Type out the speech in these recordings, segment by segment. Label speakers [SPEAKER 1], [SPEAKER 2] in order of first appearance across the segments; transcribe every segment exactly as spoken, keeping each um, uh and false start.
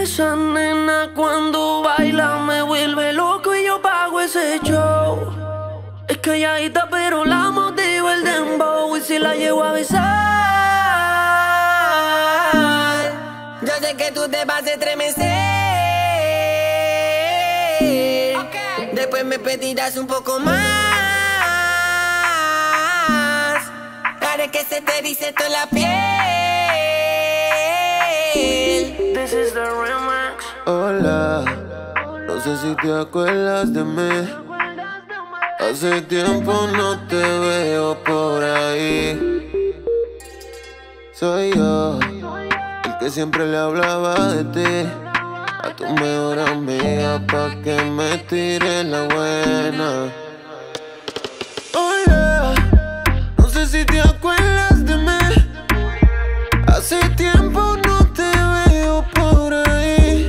[SPEAKER 1] Esa nena cuando baila me vuelve loco y yo pago ese show. Es calladita pero la motivo el dembow y si la llevo a besar.
[SPEAKER 2] Yo sé que tú te vas a estremecer. Okay. Después me pedirás un poco más. Haré que se te erice toda la piel.
[SPEAKER 1] This is the remix.
[SPEAKER 3] Hola, no sé si te acuerdas de mí. Hace tiempo no te veo por ahí. Soy yo, el que siempre le hablaba de ti a tu mejor amiga pa' que me tire la buena. Hola, no sé si te acuerdas de mí. Hace tiempo no te veo por ahí.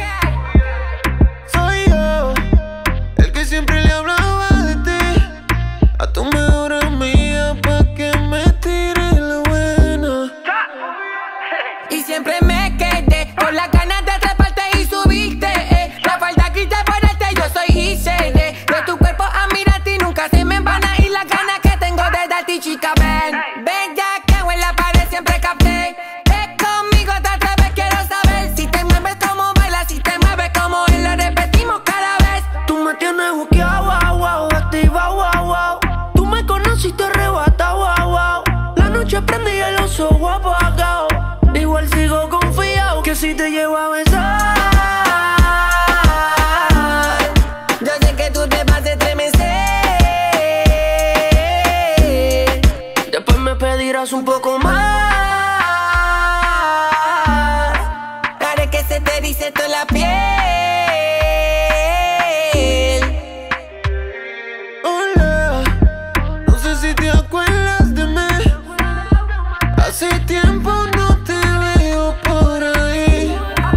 [SPEAKER 3] Soy yo, el que siempre le hablaba de ti a tu mejor amiga pa' que me tire la buena.
[SPEAKER 2] Y siempre me quedé con las ganas de atraparte y subirte, eh. La falda grita ponerte, yo soy higiene. De tu cuerpo a mirarte y nunca se me van a ir las ganas que tengo de darte, chica, ven. Ven ya que en la pared siempre capté. Ven conmigo otra vez, quiero saber si te mueves como bailas, si te mueves como él, lo repetimos cada vez.
[SPEAKER 1] Tú me tienes buqueado, wow, wow, activado, wow, wow. Tú me conociste arrebatado, wow, wow. La noche prendí y el oso guapo apagado. Igual sigo confiado que si te llevo a besar.
[SPEAKER 2] Yo sé que tú te vas a estremecer.
[SPEAKER 1] Después me pedirás un poco más.
[SPEAKER 2] Haré que se te erice toda la piel.
[SPEAKER 3] Hola, no sé si te acuerdas de mí. Hace tiempo no te veo por ahí.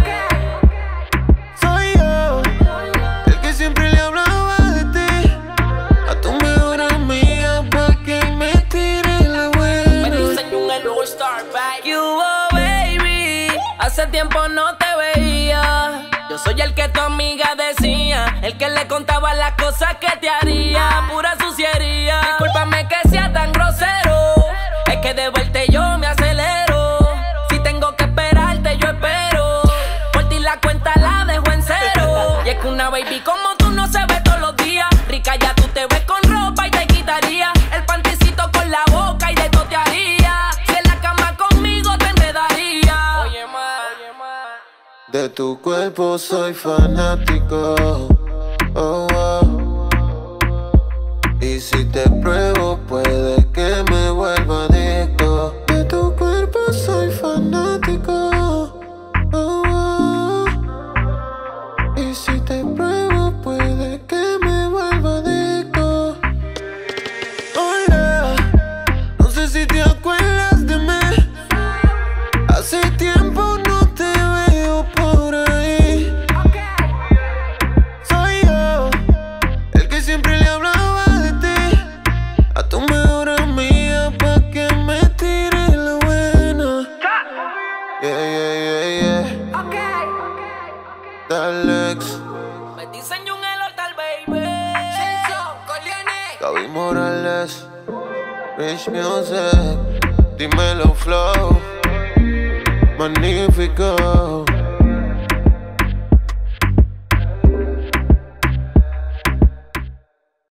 [SPEAKER 3] Soy yo, el que siempre le hablaba de ti a tu mejor amiga pa' que me tire la buena.
[SPEAKER 1] You, oh, baby, hace tiempo no te veía. Yo soy el que tu amiga decía, el que le contaba las cosas que te haría. Pura suciería. Discúlpame que sea tan grosero, es que de vuelta yo me acelero. Si tengo que esperarte, yo espero. Por ti la cuenta la dejo en cero. Y es que una baby como tú no se ve todos los días. Rica ya tú te ves con ropa y te quitaría el panticito con la boca y de todo te haría. Si en la cama conmigo te enredaría. Oye, ma, oye, ma.
[SPEAKER 3] De tu cuerpo soy fanático. Oh, oh. Y si te pruebo puede que me vuelva adicto. De tu cuerpo soy fanático. Oh, oh. Y si te pruebo puede que me vuelva adicto. Hola, no sé si te acuerdas de mí. Hace tiempo no te veo por ahí. Soy yo, el que siempre le hablaba de ti a tu mejor amiga pa' que me tire la buena. Yeah, yeah, yeah, yeah. Dalex,
[SPEAKER 1] Me diseño un elortal, baby.
[SPEAKER 3] Gaby Morales, Rich Music, dímelo flow, magnífico.